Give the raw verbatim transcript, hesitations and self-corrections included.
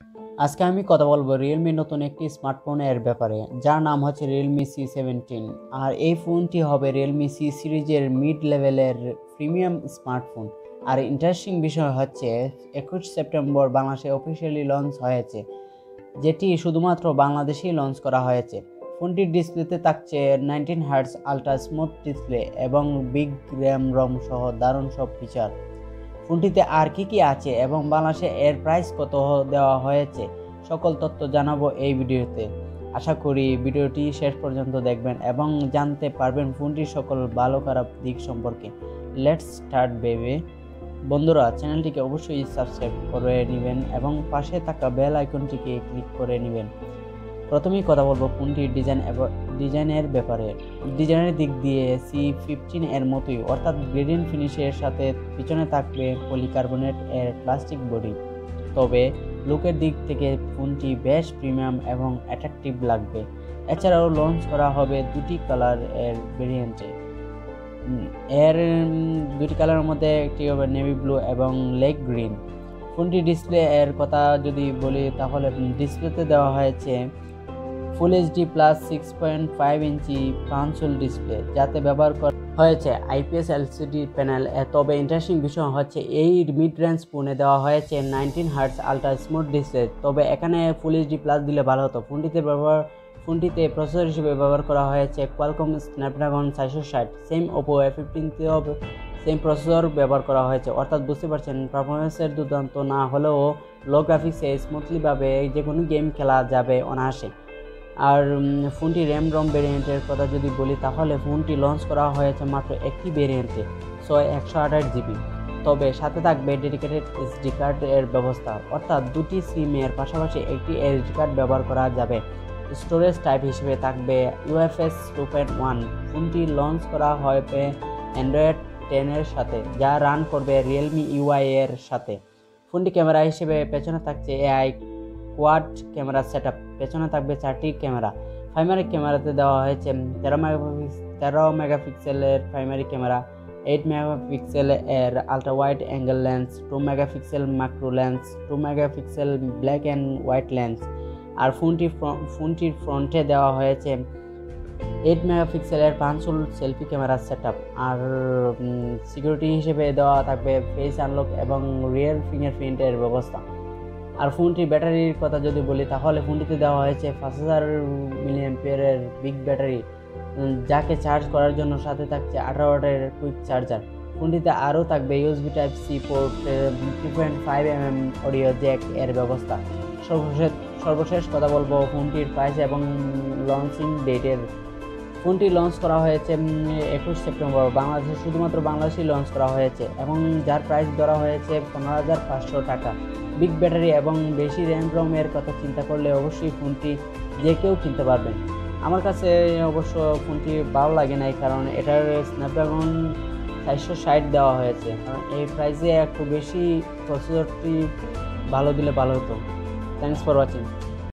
আজকে আমি কথা বলবো Realme নতুন একটি স্মার্টফোনের ব্যাপারে, যার নাম হচ্ছে Realme সি সেভেন্টিন। আর এই ফোনটি হবে Realme C সিরিজের মিড লেভেলের প্রিমিয়াম স্মার্টফোন। আর ইন্টারেস্টিং বিষয় হচ্ছে একুশ সেপ্টেম্বর বাংলাদেশে অফিসিয়ালি লঞ্চ হয়েছে, যেটি শুধুমাত্র বাংলাদেশেই লঞ্চ করা হয়েছে। ফোনটির ডিসপ্লেতে থাকছে ninety hertz ultra smooth display এবং বিগ র্যাম রম সহ দারুণ সব ফিচার। ফোনটিতে আর কি কি আছে এবং বাংলাদেশে এর প্রাইস কত দেওয়া হয়েছে, সকল তথ্য জানাবো এই ভিডিওতে। আশা করি ভিডিওটি শেষ পর্যন্ত দেখবেন এবং জানতে পারবেন ফোনটির সকল ভালো খারাপ দিক সম্পর্কে। Let's start baby. বন্ধুরা, চ্যানেলটিকে অবশ্যই সাবস্ক্রাইব করে নেবেন এবং পাশে থাকা বেল আইকনটিকে ক্লিক করে নেবেন। প্রথমেই কথা বলবো ফোনটির ডিজাইন এবং ডিজাইনের ব্যাপারে। ডিজাইনের দিক দিয়ে সি ফিফটিন এর মতোই, অর্থাৎ গ্রেডিয়েন্ট ফিনিশের সাথে পিছনে থাকবে পলিকার্বনেট এর প্লাস্টিক বডি। তবে লুকের দিক থেকে ফোনটি বেশ প্রিমিয়াম এবং অ্যাট্রাকটিভ লাগবে। এছাড়াও লঞ্চ করা হবে দুটি কালার এর ভেরিয়েন্টে। এর দুটি কালারের মধ্যে একটি হবে নেভি ব্লু এবং লেক গ্রিন। ফোনটি ডিসপ্লে এর কথা যদি বলি তাহলে ডিসপ্লেতে দেওয়া হয়েছে full HD plus six point five inch punch hole display, যাতে ব্যবহার করা হয়েছে আইপিএস এলসিডি প্যানেল। তবে ইন্টারেস্টিং বিষয় হচ্ছে এই মিড রেঞ্জ ফোনে দেওয়া হয়েছে ninety hertz ultra smooth display. তবে এখানে ফুল এইচডি প্লাস দিলে ভালো হতো। ফোনটিতে ব্যবহার ফোনটিতে প্রসেসর হিসেবে ব্যবহার করা হয়েছে কোয়ালকম স্ন্যাপড্রাগন চারশো ষাট। সেম ওপো এ ফিফটিনতেও সেম প্রসেসর ব্যবহার করা হয়েছে, অর্থাৎ বুঝতে পারছেন পারফরমেন্সের দুর্দান্ত না হলেও লো গ্রাফিক্সে স্মুথলিভাবে যে কোনো গেম খেলা যাবে অনায়াসে। আর ফোনটি র্যাম রম ভেরিয়েন্টের কথা যদি বলি তাহলে ফোনটি লঞ্চ করা হয়েছে মাত্র একটি ভেরিয়েন্টে, ছয় একশো আঠাশ জিবি। তবে সাথে থাকবে ডেডিকেটেড এসডি কার্ড এর ব্যবস্থা, অর্থাৎ দুটি সিমের পাশাপাশি একটি এসডি কার্ড ব্যবহার করা যাবে। স্টোরেজ টাইপ হিসেবে থাকবে ইউএফএস টু পয়েন্ট ওয়ান। ফোনটি লঞ্চ করা হবে অ্যান্ড্রয়েড টেন এর সাথে, যা রান করবে রিয়েলমি ইউআই এর সাথে। ফোনটি ক্যামেরা হিসেবে পেছনে থাকছে এআই কোয়াড ক্যামেরা সেটআপ। পেছনে থাকবে চারটি ক্যামেরা। প্রাইমারি ক্যামেরাতে দেওয়া হয়েছে তেরো মেগাপিক্সেল তেরো মেগাপিক্সেলের প্রাইমারি ক্যামেরা, এইট মেগাপিক্সেল এর ultra wide angle lens, two megapixel macro lens, two megapixel black and white lens. আর ফোনটি ফোনটির ফ্রন্টে দেওয়া হয়েছে এইট মেগাপিক্সেলের পাঁচশো সেলফি ক্যামেরা সেটআপ। আর সিকিউরিটি হিসেবে দেওয়া থাকবে ফেস আনলক এবং রিয়েল ফিঙ্গারপ্রিন্টের ব্যবস্থা। আর ফোনটির ব্যাটারির কথা যদি বলি তাহলে ফোনটিতে দেওয়া হয়েছে পাঁচ হাজার মিলি অ্যাম্পিয়ারের বিগ ব্যাটারি, যাকে চার্জ করার জন্য সাথে থাকছে আঠারো ওয়াটের কুইক চার্জার। ফোনটিতে আরও থাকবে USB type C port, three point five mm audio অডিও জ্যাক এর ব্যবস্থা। সর্বশেষ সর্বশেষ কথা বলবো ফোনটির প্রাইস এবং লঞ্চিং ডেটের। ফোনটি লঞ্চ করা হয়েছে একুশ সেপ্টেম্বর বাংলাদেশে, শুধুমাত্র বাংলাদেশেই লঞ্চ করা হয়েছে এবং যার প্রাইস ধরা হয়েছে পনেরো হাজার পাঁচশো টাকা। বিগ ব্যাটারি এবং বেশি র্যাম রমের কথা চিন্তা করলে অবশ্যই ফোনটি যে কেউ কিনতে পারবেন। আমার কাছে অবশ্য ফোনটি ভালো লাগে নাই, কারণ এটার স্ন্যাপড্রাগন চারশো ষাট দেওয়া হয়েছে। কারণ এই প্রাইসে একটু বেশি প্রসেসরটি ভালো দিলে ভালো হতো। Thanks for watching.